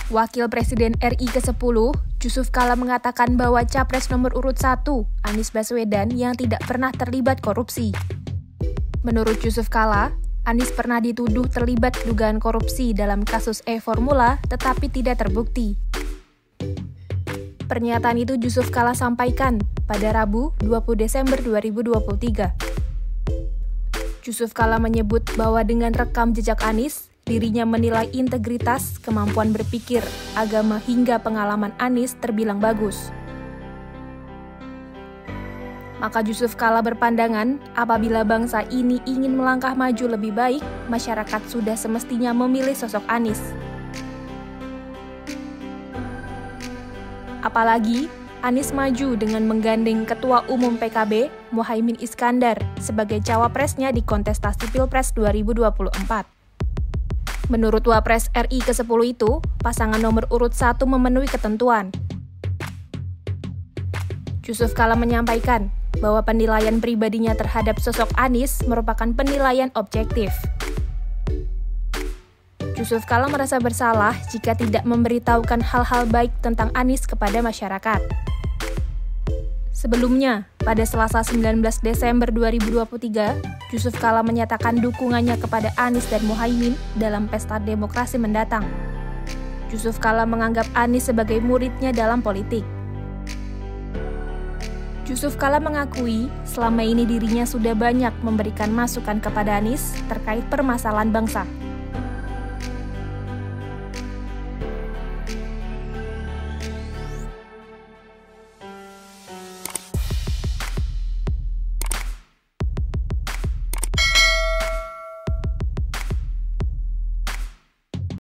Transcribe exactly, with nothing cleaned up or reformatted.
Wakil Presiden R I kesepuluh, Yusuf Kala mengatakan bahwa Capres nomor urut satu, Anies Baswedan, yang tidak pernah terlibat korupsi. Menurut Yusuf Kala, Anies pernah dituduh terlibat dugaan korupsi dalam kasus e-formula tetapi tidak terbukti. Pernyataan itu Yusuf Kala sampaikan pada Rabu dua puluh Desember dua ribu dua puluh tiga. Yusuf Kala menyebut bahwa dengan rekam jejak Anies, dirinya menilai integritas, kemampuan berpikir, agama hingga pengalaman Anies terbilang bagus. Maka Yusuf Kala berpandangan, apabila bangsa ini ingin melangkah maju lebih baik, masyarakat sudah semestinya memilih sosok Anies. Apalagi, Anies maju dengan menggandeng Ketua Umum P K B, Muhaimin Iskandar, sebagai cawapresnya di kontestasi Pilpres dua ribu dua puluh empat. Menurut Wapres R I kesepuluh itu, pasangan nomor urut satu memenuhi ketentuan. Yusuf Kala menyampaikan bahwa penilaian pribadinya terhadap sosok Anies merupakan penilaian objektif. Yusuf Kala merasa bersalah jika tidak memberitahukan hal-hal baik tentang Anies kepada masyarakat. Sebelumnya, pada Selasa sembilan belas Desember dua ribu dua puluh tiga, Yusuf Kala menyatakan dukungannya kepada Anies dan Muhaimin dalam pesta demokrasi mendatang. Yusuf Kala menganggap Anies sebagai muridnya dalam politik. Yusuf Kala mengakui selama ini dirinya sudah banyak memberikan masukan kepada Anies terkait permasalahan bangsa.